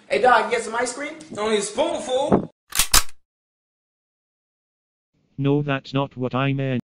Hey, dog, get some ice cream? Only a spoonful. No, that's not what I meant.